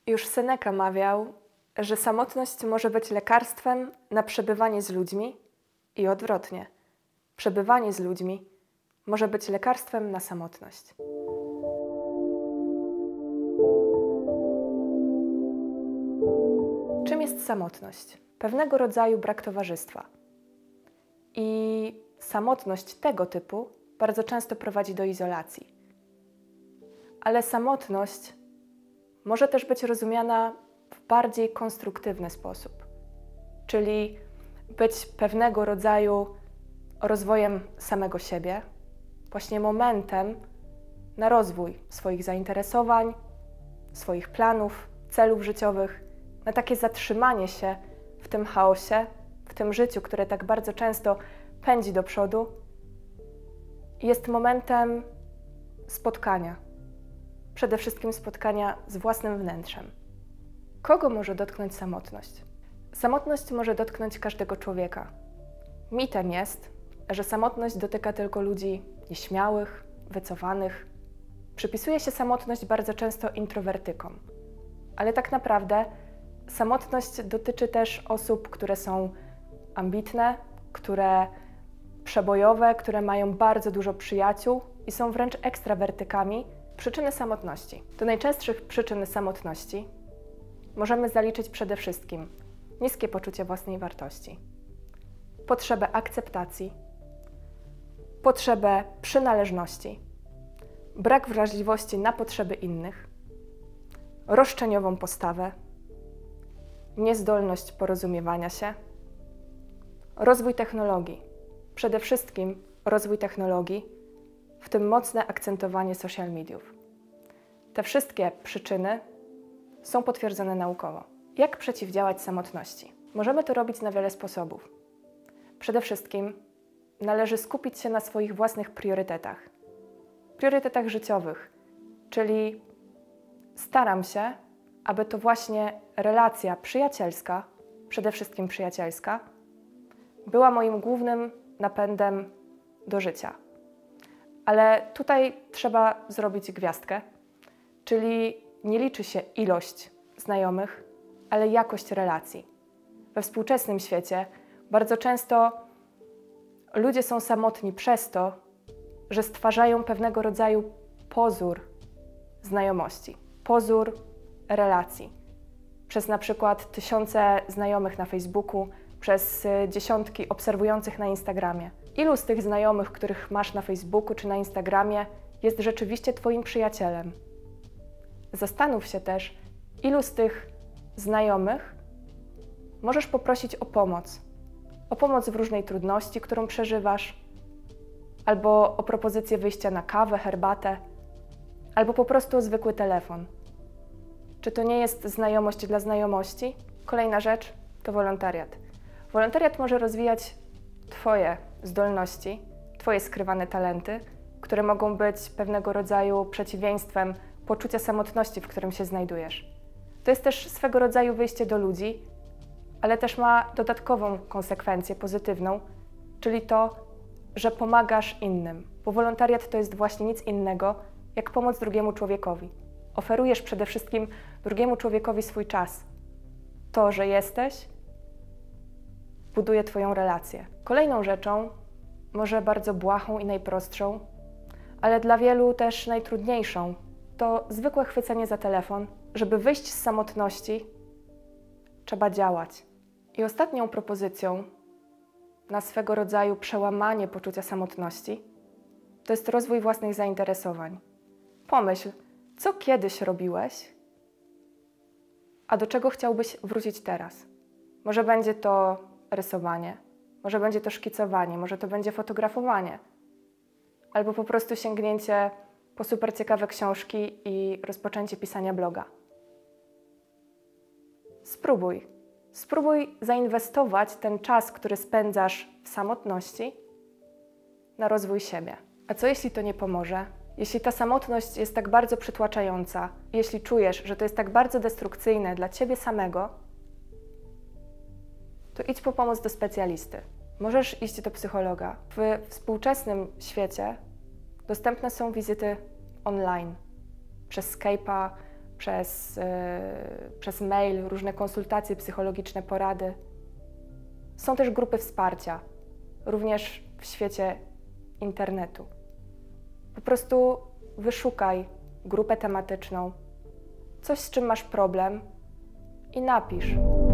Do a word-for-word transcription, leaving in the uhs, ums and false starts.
Już Seneca mawiał, że samotność może być lekarstwem na przebywanie z ludźmi i odwrotnie. Przebywanie z ludźmi może być lekarstwem na samotność. Czym jest samotność? Pewnego rodzaju brak towarzystwa. I samotność tego typu bardzo często prowadzi do izolacji. Ale samotność może też być rozumiana w bardziej konstruktywny sposób, czyli być pewnego rodzaju rozwojem samego siebie, właśnie momentem na rozwój swoich zainteresowań, swoich planów, celów życiowych, na takie zatrzymanie się w tym chaosie, w tym życiu, które tak bardzo często pędzi do przodu, jest momentem spotkania. Przede wszystkim spotkania z własnym wnętrzem. Kogo może dotknąć samotność? Samotność może dotknąć każdego człowieka. Mitem jest, że samotność dotyka tylko ludzi nieśmiałych, wycofanych. Przypisuje się samotność bardzo często introwertykom. Ale tak naprawdę samotność dotyczy też osób, które są ambitne, które przebojowe, które mają bardzo dużo przyjaciół i są wręcz ekstrawertykami. Przyczyny samotności. Do najczęstszych przyczyn samotności możemy zaliczyć przede wszystkim niskie poczucie własnej wartości, potrzebę akceptacji, potrzebę przynależności, brak wrażliwości na potrzeby innych, roszczeniową postawę, niezdolność porozumiewania się, rozwój technologii, przede wszystkim rozwój technologii, w tym mocne akcentowanie social mediów. Te wszystkie przyczyny są potwierdzone naukowo. Jak przeciwdziałać samotności? Możemy to robić na wiele sposobów. Przede wszystkim należy skupić się na swoich własnych priorytetach. Priorytetach życiowych, czyli staram się, aby to właśnie relacja przyjacielska, przede wszystkim przyjacielska, była moim głównym napędem do życia. Ale tutaj trzeba zrobić gwiazdkę, czyli nie liczy się ilość znajomych, ale jakość relacji. We współczesnym świecie bardzo często ludzie są samotni przez to, że stwarzają pewnego rodzaju pozór znajomości, pozór relacji. Przez na przykład tysiące znajomych na Facebooku, przez dziesiątki obserwujących na Instagramie. Ilu z tych znajomych, których masz na Facebooku czy na Instagramie, jest rzeczywiście Twoim przyjacielem? Zastanów się też, ilu z tych znajomych możesz poprosić o pomoc. O pomoc w różnej trudności, którą przeżywasz, albo o propozycję wyjścia na kawę, herbatę, albo po prostu o zwykły telefon. Czy to nie jest znajomość dla znajomości? Kolejna rzecz to wolontariat. Wolontariat może rozwijać Twoje zdolności, Twoje skrywane talenty, które mogą być pewnego rodzaju przeciwieństwem poczucia samotności, w którym się znajdujesz. To jest też swego rodzaju wyjście do ludzi, ale też ma dodatkową konsekwencję pozytywną, czyli to, że pomagasz innym, bo wolontariat to jest właśnie nic innego, jak pomoc drugiemu człowiekowi. Oferujesz przede wszystkim drugiemu człowiekowi swój czas. To, że jesteś, buduje Twoją relację. Kolejną rzeczą, może bardzo błahą i najprostszą, ale dla wielu też najtrudniejszą, to zwykłe chwycenie za telefon. Żeby wyjść z samotności, trzeba działać. I ostatnią propozycją na swego rodzaju przełamanie poczucia samotności to jest rozwój własnych zainteresowań. Pomyśl, co kiedyś robiłeś, a do czego chciałbyś wrócić teraz. Może będzie to rysowanie, może będzie to szkicowanie, może to będzie fotografowanie, albo po prostu sięgnięcie po super ciekawe książki i rozpoczęcie pisania bloga. Spróbuj. Spróbuj zainwestować ten czas, który spędzasz w samotności, na rozwój siebie. A co jeśli to nie pomoże? Jeśli ta samotność jest tak bardzo przytłaczająca, jeśli czujesz, że to jest tak bardzo destrukcyjne dla Ciebie samego, to idź po pomoc do specjalisty. Możesz iść do psychologa. W współczesnym świecie dostępne są wizyty online, przez Skype'a, przez, yy, przez mail, różne konsultacje psychologiczne, porady. Są też grupy wsparcia, również w świecie internetu. Po prostu wyszukaj grupę tematyczną, coś, z czym masz problem i napisz.